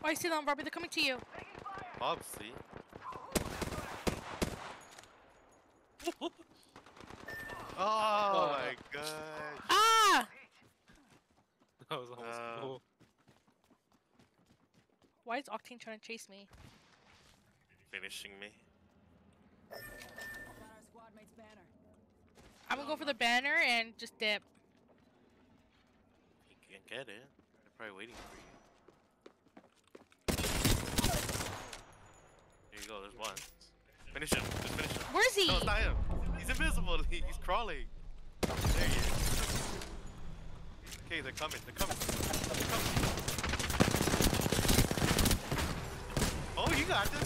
Oh, I see them, Robbie. They're coming to you. Obviously. Oh my god. Ah! That was almost cool. Why is Octane trying to chase me? Finishing me. I'm gonna go for the banner and just dip. You can't get it. They're probably waiting for you. Here you go, there's one. Finish him. Just finish him. Where is he? No, it's not him. He's invisible. He's crawling. There he is. Okay, they're coming. They're coming. They're coming. Oh, you got this.